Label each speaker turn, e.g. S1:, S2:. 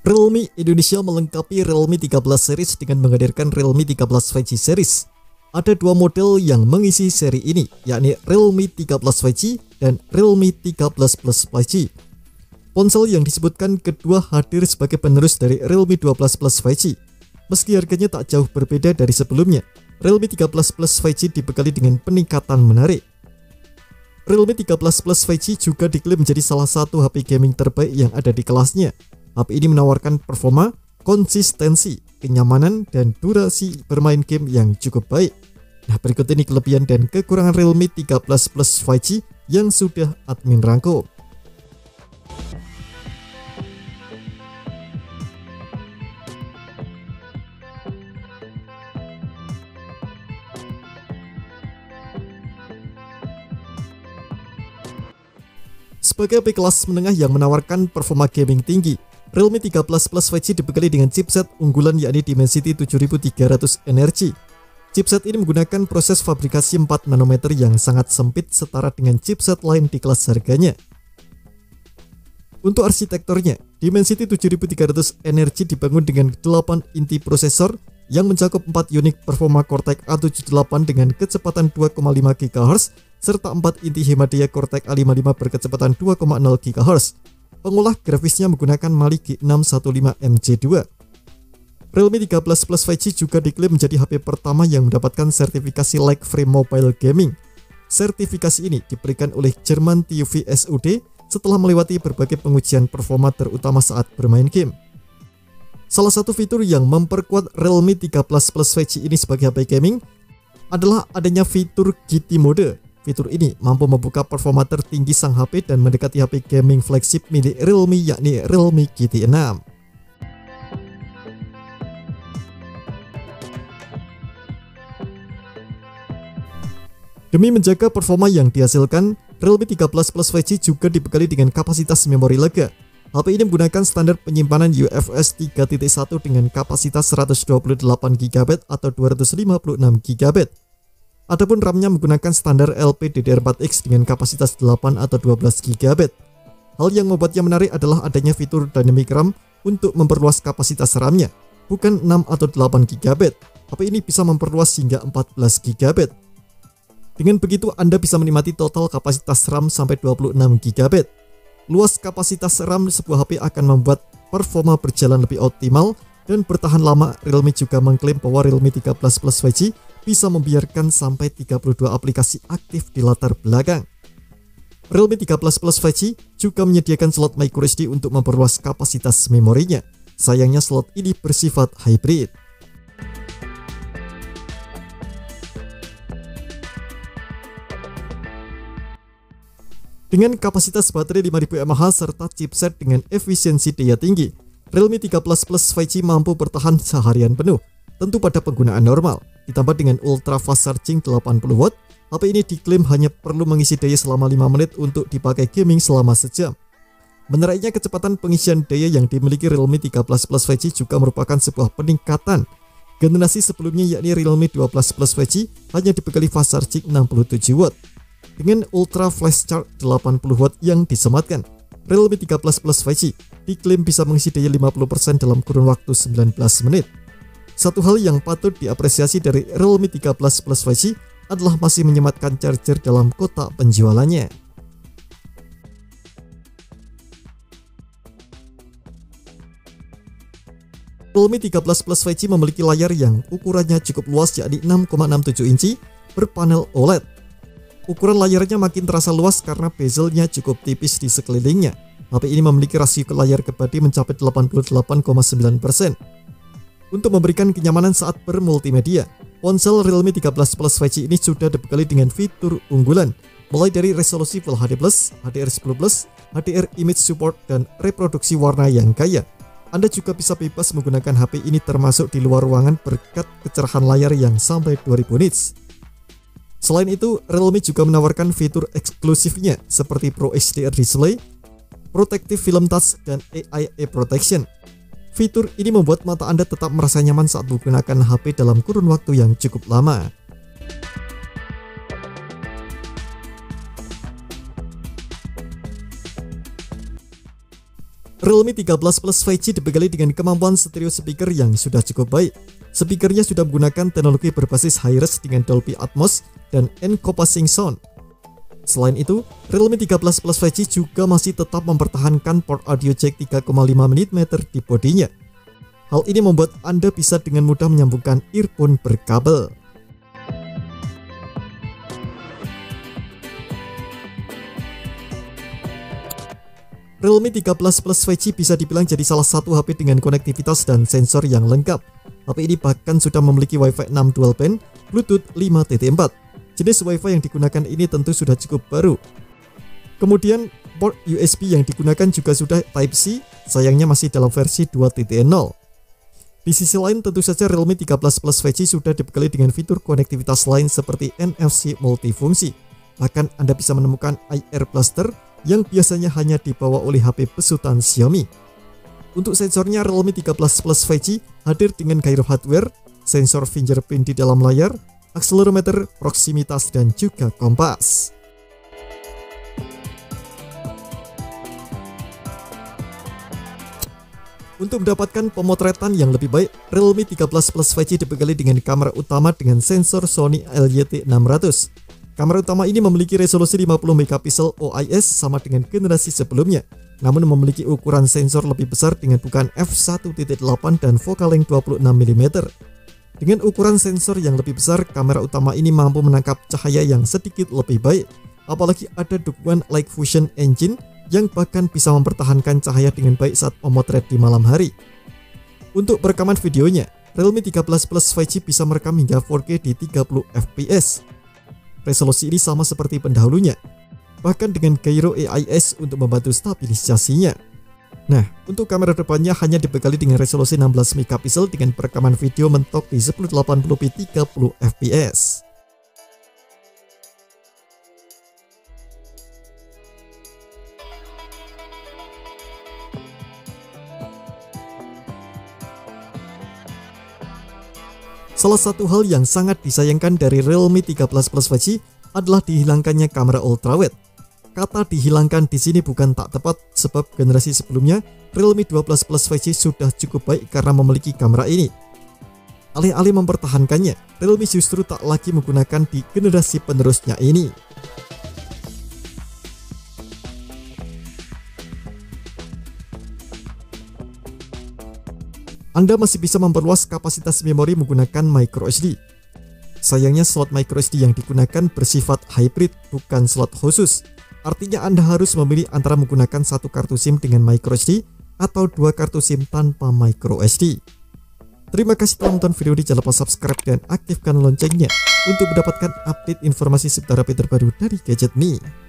S1: Realme Indonesia melengkapi Realme 13 series dengan menghadirkan Realme 13 5G series. Ada dua model yang mengisi seri ini, yakni Realme 13 5G dan Realme 13 Plus 5G. Ponsel yang disebutkan kedua hadir sebagai penerus dari Realme 12 Plus 5G. Meski harganya tak jauh berbeda dari sebelumnya, Realme 13 Plus 5G dibekali dengan peningkatan menarik. Realme 13 Plus 5G juga diklaim menjadi salah satu HP gaming terbaik yang ada di kelasnya. HP ini menawarkan performa, konsistensi, kenyamanan, dan durasi bermain game yang cukup baik. Nah, berikut ini kelebihan dan kekurangan Realme 13 Plus 5G yang sudah admin rangkum. Sebagai HP kelas menengah yang menawarkan performa gaming tinggi, Realme 13 Plus 5G dibekali dengan chipset unggulan yakni Dimensity 7300 Energy. Chipset ini menggunakan proses fabrikasi 4 nanometer yang sangat sempit setara dengan chipset lain di kelas harganya. Untuk arsitekturnya, Dimensity 7300 Energy dibangun dengan 8 inti prosesor yang mencakup 4 unit performa Cortex A78 dengan kecepatan 2,5 GHz serta 4 inti hemat daya Cortex A55 berkecepatan 2,0 GHz. Pengolah grafisnya menggunakan Mali G615MJ2. Realme 13 Plus 5G juga diklaim menjadi HP pertama yang mendapatkan sertifikasi Like Free Mobile Gaming. Sertifikasi ini diberikan oleh Jerman TÜV SÜD setelah melewati berbagai pengujian performa terutama saat bermain game. Salah satu fitur yang memperkuat Realme 13 Plus 5G ini sebagai HP gaming adalah adanya fitur GT Mode. Fitur ini mampu membuka performa tertinggi sang HP dan mendekati HP gaming flagship milik Realme yakni Realme GT 6. Demi menjaga performa yang dihasilkan, Realme 13 Plus 5G juga dibekali dengan kapasitas memori lega. HP ini menggunakan standar penyimpanan UFS 3.1 dengan kapasitas 128GB atau 256GB. Adapun RAM-nya menggunakan standar LPDDR4X dengan kapasitas 8 atau 12GB. Hal yang membuatnya menarik adalah adanya fitur Dynamic RAM untuk memperluas kapasitas RAM-nya, bukan 6 atau 8GB. HP ini bisa memperluas hingga 14GB. Dengan begitu Anda bisa menikmati total kapasitas RAM sampai 26GB. Luas kapasitas RAM sebuah HP akan membuat performa berjalan lebih optimal dan bertahan lama. Realme juga mengklaim bahwa Realme 13 Plus 5G bisa membiarkan sampai 32 aplikasi aktif di latar belakang. Realme 13 Plus 5G juga menyediakan slot microSD untuk memperluas kapasitas memorinya. Sayangnya slot ini bersifat hybrid. Dengan kapasitas baterai 5000 mAh serta chipset dengan efisiensi daya tinggi, Realme 13 Plus 5G mampu bertahan seharian penuh, tentu pada penggunaan normal. Ditambah dengan ultra fast charging 80W, HP ini diklaim hanya perlu mengisi daya selama 5 menit untuk dipakai gaming selama sejam. Menariknya, kecepatan pengisian daya yang dimiliki Realme 13 Plus 5G juga merupakan sebuah peningkatan. Generasi sebelumnya yakni Realme 12 Plus 5G hanya dibekali fast charging 67W. Dengan ultra flash charge 80W yang disematkan, Realme 13 Plus 5G diklaim bisa mengisi daya 50% dalam kurun waktu 19 menit. Satu hal yang patut diapresiasi dari Realme 13 Plus 5G adalah masih menyematkan charger dalam kotak penjualannya. Realme 13 Plus 5G memiliki layar yang ukurannya cukup luas yakni 6,67 inci berpanel OLED. Ukuran layarnya makin terasa luas karena bezelnya cukup tipis di sekelilingnya. HP ini memiliki rasio layar ke bodi mencapai 88,9%. Untuk memberikan kenyamanan saat bermultimedia, ponsel Realme 13 Plus 5G ini sudah dibekali dengan fitur unggulan, mulai dari resolusi Full HD+, HDR10+, HDR Image Support, dan reproduksi warna yang kaya. Anda juga bisa bebas menggunakan HP ini termasuk di luar ruangan berkat kecerahan layar yang sampai 2000 nits. Selain itu, Realme juga menawarkan fitur eksklusifnya seperti Pro HDR Display, Protective Film Touch, dan AI Eye Protection. Fitur ini membuat mata Anda tetap merasa nyaman saat menggunakan HP dalam kurun waktu yang cukup lama. Realme 13 Plus 5G dibekali dengan kemampuan stereo speaker yang sudah cukup baik. Speakernya sudah menggunakan teknologi berbasis hi-res dengan Dolby Atmos dan encompassing sound. Selain itu, Realme 13 Plus 5G juga masih tetap mempertahankan port audio jack 3,5 mm di bodinya. Hal ini membuat Anda bisa dengan mudah menyambungkan earphone berkabel. Realme 13 Plus 5G bisa dibilang jadi salah satu HP dengan konektivitas dan sensor yang lengkap. HP ini bahkan sudah memiliki Wi-Fi 6 dual band, Bluetooth 5.4. Jenis Wi-Fi yang digunakan ini tentu sudah cukup baru. Kemudian port USB yang digunakan juga sudah Type-C, sayangnya masih dalam versi 2.0. Di sisi lain tentu saja Realme 13 Plus 5G sudah dibekali dengan fitur konektivitas lain seperti NFC multifungsi. Bahkan Anda bisa menemukan IR Blaster yang biasanya hanya dibawa oleh HP besutan Xiaomi. Untuk sensornya, Realme 13 Plus 5G hadir dengan gyro hardware, sensor fingerprint di dalam layar, akselerometer, proximitas, dan juga kompas. Untuk mendapatkan pemotretan yang lebih baik, Realme 13 Plus 5G dibekali dengan kamera utama dengan sensor Sony LYT600. Kamera utama ini memiliki resolusi 50 megapiksel OIS sama dengan generasi sebelumnya, namun memiliki ukuran sensor lebih besar dengan bukaan f1.8 dan focal length 26 mm. Dengan ukuran sensor yang lebih besar, kamera utama ini mampu menangkap cahaya yang sedikit lebih baik, apalagi ada dukungan Light Fusion Engine yang bahkan bisa mempertahankan cahaya dengan baik saat memotret di malam hari. Untuk perekaman videonya, Realme 13 Plus 5G bisa merekam hingga 4K di 30 fps. Resolusi ini sama seperti pendahulunya, bahkan dengan gyro AIS untuk membantu stabilisasinya. Nah, untuk kamera depannya hanya dibekali dengan resolusi 16 megapiksel dengan perekaman video mentok di 1080p 30 fps. Salah satu hal yang sangat disayangkan dari Realme 13 Plus 5G adalah dihilangkannya kamera ultrawide. Kata dihilangkan di sini bukan tak tepat, sebab generasi sebelumnya Realme 12 Plus 5G sudah cukup baik karena memiliki kamera ini. Alih-alih mempertahankannya, Realme justru tak lagi menggunakan di generasi penerusnya ini. Anda masih bisa memperluas kapasitas memori menggunakan microSD. Sayangnya slot microSD yang digunakan bersifat hybrid, bukan slot khusus. Artinya Anda harus memilih antara menggunakan satu kartu SIM dengan microSD atau dua kartu SIM tanpa microSD. Terima kasih telah menonton video ini, jangan lupa subscribe dan aktifkan loncengnya untuk mendapatkan update informasi seputar HP terbaru dari Gadget Me.